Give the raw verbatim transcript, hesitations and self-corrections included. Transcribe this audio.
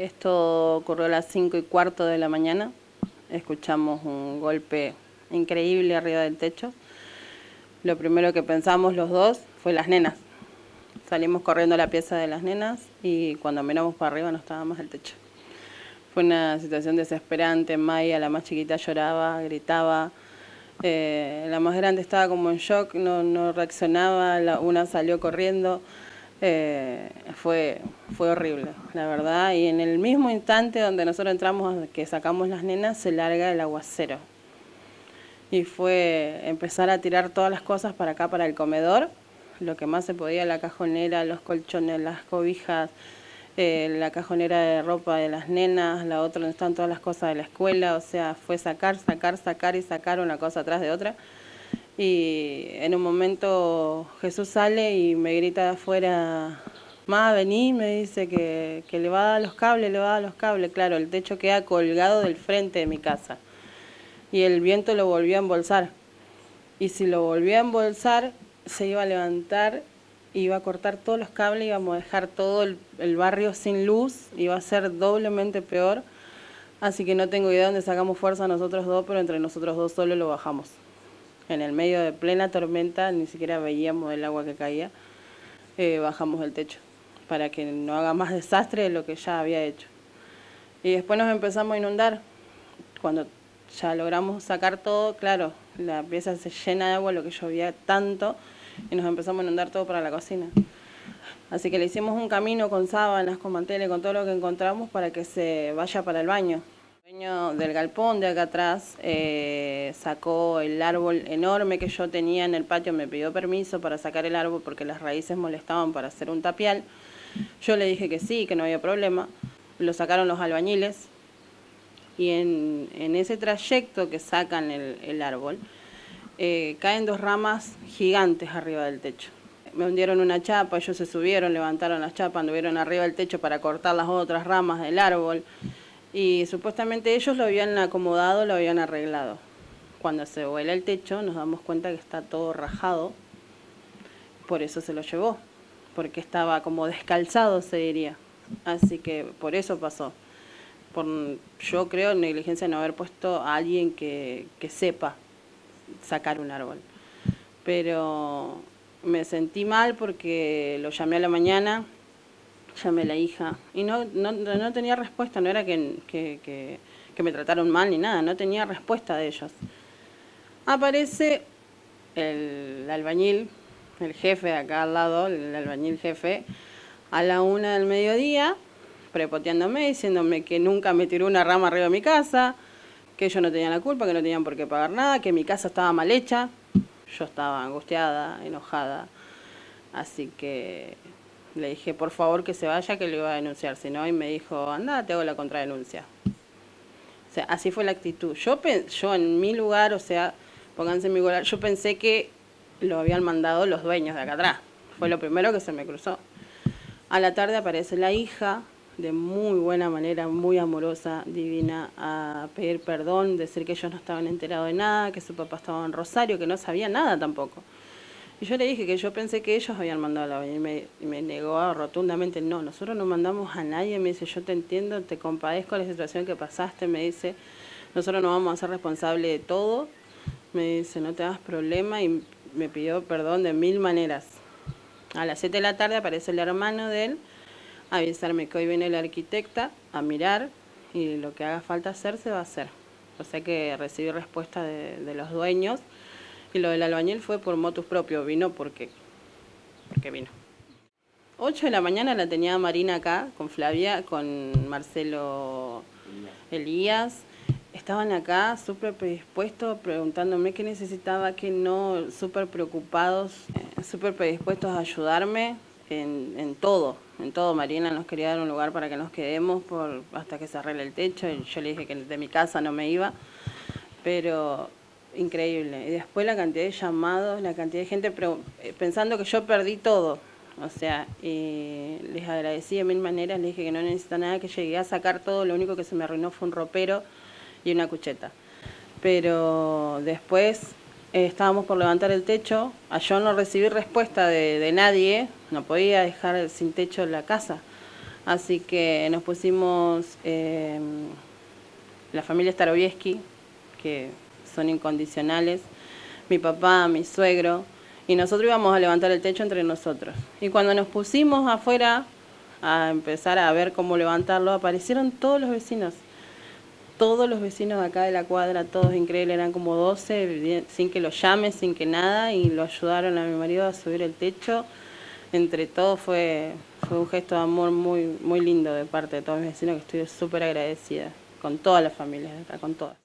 Esto ocurrió a las cinco y cuarto de la mañana. Escuchamos un golpe increíble arriba del techo. Lo primero que pensamos los dos fue las nenas. Salimos corriendo a la pieza de las nenas y cuando miramos para arriba no estaba más el techo. Fue una situación desesperante. Maya, la más chiquita, lloraba, gritaba. Eh, la más grande estaba como en shock, no, no reaccionaba. La, una salió corriendo. Eh, fue, fue horrible, la verdad. Y en el mismo instante donde nosotros entramos, que sacamos las nenas, se larga el aguacero. Y fue empezar a tirar todas las cosas para acá, para el comedor. Lo que más se podía, la cajonera, los colchones, las cobijas, eh, la cajonera de ropa de las nenas, la otra donde están todas las cosas de la escuela. O sea, fue sacar, sacar, sacar y sacar una cosa atrás de otra. Y en un momento Jesús sale y me grita de afuera: "Ma, vení", me dice que, que le va a dar los cables, le va a dar los cables. Claro, el techo queda colgado del frente de mi casa. Y el viento lo volvió a embolsar. Y si lo volvió a embolsar, se iba a levantar, iba a cortar todos los cables, íbamos a dejar todo el, el barrio sin luz, iba a ser doblemente peor. Así que no tengo idea dónde sacamos fuerza nosotros dos, pero entre nosotros dos solo lo bajamos. En el medio de plena tormenta, ni siquiera veíamos el agua que caía, eh, bajamos el techo, para que no haga más desastre de lo que ya había hecho. Y después nos empezamos a inundar. Cuando ya logramos sacar todo, claro, la pieza se llena de agua, lo que llovía tanto, y nos empezamos a inundar todo para la cocina. Así que le hicimos un camino con sábanas, con manteles, con todo lo que encontramos para que se vaya para el baño. El dueño del galpón de acá atrás eh, sacó el árbol enorme que yo tenía en el patio, me pidió permiso para sacar el árbol porque las raíces molestaban para hacer un tapial. Yo le dije que sí, que no había problema. Lo sacaron los albañiles y en, en ese trayecto que sacan el, el árbol eh, caen dos ramas gigantes arriba del techo. Me hundieron una chapa, ellos se subieron, levantaron las chapas, anduvieron arriba del techo para cortar las otras ramas del árbol. Y supuestamente ellos lo habían acomodado, lo habían arreglado. Cuando se vuela el techo nos damos cuenta que está todo rajado, por eso se lo llevó, porque estaba como descalzado, se diría. Así que por eso pasó. Por, yo creo, negligencia no haber puesto a alguien que, que sepa sacar un árbol. Pero me sentí mal porque lo llamé a la mañana, llamé a la hija y no, no, no tenía respuesta, no era que, que, que, que me trataron mal ni nada, no tenía respuesta de ellos. Aparece el albañil, el jefe de acá al lado, el albañil jefe, a la una del mediodía, prepoteándome, diciéndome que nunca me tiró una rama arriba de mi casa, que ellos no tenían la culpa, que no tenían por qué pagar nada, que mi casa estaba mal hecha. Yo estaba angustiada, enojada, así que le dije por favor que se vaya, que lo iba a denunciar, si no, y me dijo, anda, te hago la contradenuncia. O sea, así fue la actitud. Yo, yo en mi lugar, o sea, pónganse en mi lugar, yo pensé que lo habían mandado los dueños de acá atrás. Fue lo primero que se me cruzó. A la tarde aparece la hija, de muy buena manera, muy amorosa, divina, a pedir perdón, decir que ellos no estaban enterados de nada, que su papá estaba en Rosario, que no sabía nada tampoco. Y yo le dije que yo pensé que ellos habían mandado a la bañera y me, y me negó rotundamente, no, nosotros no mandamos a nadie. Me dice, yo te entiendo, te compadezco de la situación que pasaste, me dice, nosotros no vamos a ser responsables de todo, me dice, no te hagas problema, y me pidió perdón de mil maneras. A las siete de la tarde aparece el hermano de él a avisarme que hoy viene la arquitecta a mirar y lo que haga falta hacer se va a hacer. O sea que recibí respuesta de, de los dueños. Y lo del albañil fue por motus propio, vino porque, porque vino. ocho de la mañana la tenía Marina acá, con Flavia, con Marcelo Elías. Estaban acá súper predispuestos, preguntándome qué necesitaba, qué no, súper preocupados, eh, súper predispuestos a ayudarme en, en todo. En todo, Marina nos quería dar un lugar para que nos quedemos por, hasta que se arregle el techo. Y yo le dije que de mi casa no me iba, pero increíble. Y después la cantidad de llamados, la cantidad de gente pensando que yo perdí todo. O sea, y les agradecí de mil maneras, les dije que no necesita nada, que llegué a sacar todo, lo único que se me arruinó fue un ropero y una cucheta. Pero después eh, estábamos por levantar el techo, yo no recibí respuesta de, de nadie, no podía dejar sin techo la casa. Así que nos pusimos eh, la familia Starobiesky, que son incondicionales, mi papá, mi suegro, y nosotros íbamos a levantar el techo entre nosotros. Y cuando nos pusimos afuera a empezar a ver cómo levantarlo, aparecieron todos los vecinos. Todos los vecinos de acá de la cuadra, todos increíbles, eran como doce, sin que lo llame, sin que nada, y lo ayudaron a mi marido a subir el techo. Entre todos fue, fue un gesto de amor muy, muy lindo de parte de todos mis vecinos, que estoy súper agradecida, con todas las familias de acá, con todas.